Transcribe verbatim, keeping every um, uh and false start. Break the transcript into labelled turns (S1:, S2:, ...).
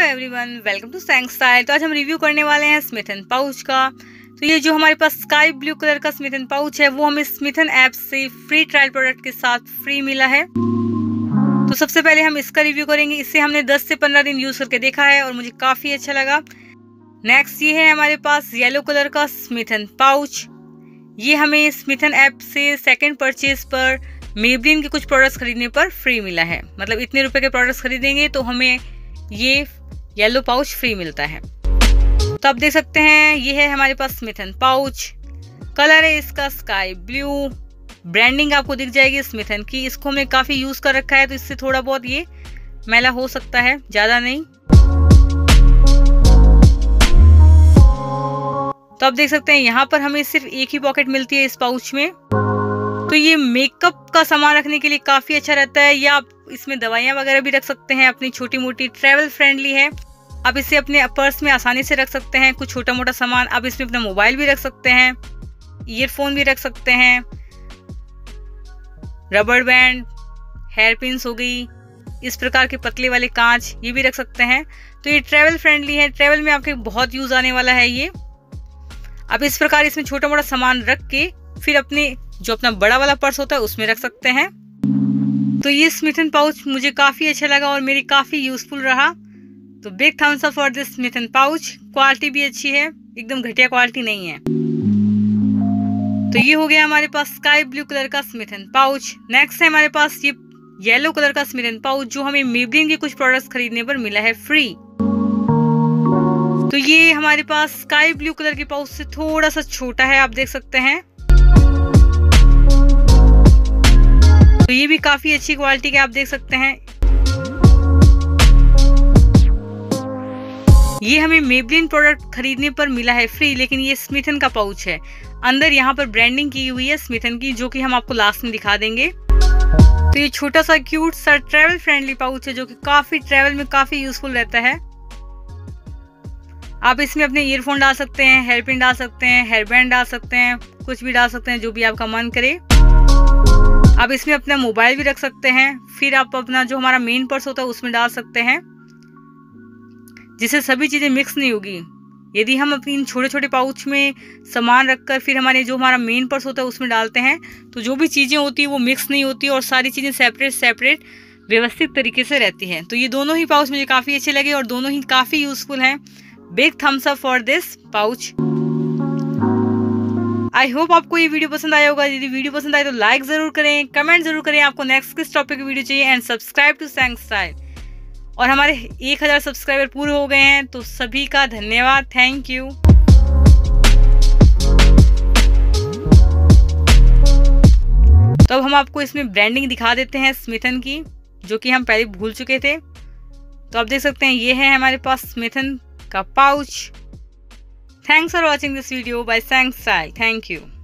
S1: Everyone, welcome to sang style. तो आज हम रिव्यू करने वाले हैं स्मिथ एंड पाउच का। तो ये जो हमारे पास स्काई ब्लू कलर का स्मिथ एंड पाउच है वो हमें स्मिथ एंड ऐप से फ्री ट्रायल प्रोडक्ट के साथ फ्री मिला है। तो सबसे पहले हम इसका रिव्यू करेंगे। इससे हमने दस से पंद्रह दिन यूज करके देखा है और मुझे काफी अच्छा लगा। नेक्स्ट ये है हमारे पास येलो कलर का स्मिथ एंड पाउच। ये हमें स्मिथ एंड ऐप से सेकेंड परचेज पर मेबलिन के कुछ प्रोडक्ट्स खरीदने पर फ्री मिला है। मतलब इतने रुपए के प्रोडक्ट्स खरीदेंगे तो हमें ये येलो पाउच फ्री मिलता है। तो आप देख सकते हैं ये है हमारे पास स्मिथ एंड पाउच। कलर है इसका स्काई ब्लू। ब्रांडिंग आपको दिख जाएगी स्मिथ एंड की। इसको हमने काफी यूज कर रखा है तो इससे थोड़ा बहुत ये मैला हो सकता है, ज्यादा नहीं। तो आप देख सकते हैं यहाँ पर हमें सिर्फ एक ही पॉकेट मिलती है इस पाउच में। तो ये मेकअप का सामान रखने के लिए काफी अच्छा रहता है, या आप इसमें दवाइयाँ वगैरह भी रख सकते हैं। अपनी छोटी मोटी ट्रैवल फ्रेंडली है। आप इसे अपने पर्स में आसानी से रख सकते हैं। कुछ छोटा मोटा सामान आप इसमें अपना मोबाइल भी रख सकते हैं, ईयरफोन भी रख सकते हैं, रबर बैंड, हेयर पिन्स हो गई, इस प्रकार के पतले वाले कांच ये भी रख सकते हैं। तो ये ट्रैवल फ्रेंडली है। ट्रैवल में आपके बहुत यूज आने वाला है ये। आप इस प्रकार इसमें छोटा मोटा सामान रख के फिर अपने जो अपना बड़ा वाला पर्स होता है उसमें रख सकते हैं। तो ये स्मिथ एंड पाउच मुझे काफी अच्छा लगा और मेरी काफी यूजफुल रहा। तो big thumbs up for this Smytten pouch. Quality भी अच्छी है, एकदम घटिया क्वालिटी नहीं है। तो ये हो गया हमारे पास स्काई ब्लू कलर का स्मिथ एंड पाउच। नेक्स्ट है हमारे पास ये येलो कलर का स्मिथ एंड पाउच जो हमें मेबलिन के कुछ प्रोडक्ट्स खरीदने पर मिला है फ्री। तो ये हमारे पास स्काई ब्लू कलर के पाउच से थोड़ा सा छोटा है, आप देख सकते हैं। तो ये भी काफी अच्छी क्वालिटी के आप देख सकते हैं। ये हमें मेबलिन प्रोडक्ट खरीदने पर मिला है फ्री, लेकिन ये स्मिथ एंड का पाउच है। अंदर यहाँ पर ब्रांडिंग की हुई है स्मिथ एंड की, जो कि हम आपको लास्ट में दिखा देंगे। तो ये छोटा सा क्यूट सा ट्रैवल फ्रेंडली पाउच है जो कि काफी ट्रैवल में काफी यूजफुल रहता है। आप इसमें अपने ईयरफोन डाल सकते हैं, हेयर पिन डाल सकते हैं, हेयर बैंड डाल सकते हैं, कुछ भी डाल सकते हैं जो भी आपका मन करे। आप इसमें अपना मोबाइल भी रख सकते हैं। फिर आप अपना जो हमारा मेन पर्स होता है उसमें डाल सकते हैं, जिससे सभी चीजें मिक्स नहीं होगी। यदि हम अपनी इन छोटे छोटे पाउच में सामान रखकर फिर हमारे जो हमारा मेन पर्स होता है उसमें डालते हैं तो जो भी चीजें होती है वो मिक्स नहीं होती और सारी चीजें सेपरेट सेपरेट व्यवस्थित तरीके से रहती हैं। तो ये दोनों ही पाउच मुझे काफी अच्छे लगे और दोनों ही काफी यूजफुल हैं। Big thumbs up for this pouch. I hope आपको ये वीडियो पसंद आया होगा। यदि वीडियो पसंद आए तो लाइक जरूर करें, कमेंट जरूर करें आपको नेक्स्ट किस टॉपिक की वीडियो चाहिए, and subscribe to sang style. और हमारे एक हजार सब्सक्राइबर पूरे हो गए हैं तो सभी का धन्यवाद, थैंक यू। तो अब हम आपको इसमें ब्रांडिंग दिखा देते हैं स्मिथ एंड की, जो कि हम पहले भूल चुके थे। तो आप देख सकते हैं ये है हमारे पास स्मिथ एंड का pouch. Thanks for watching this video by Sang Style. Thank you.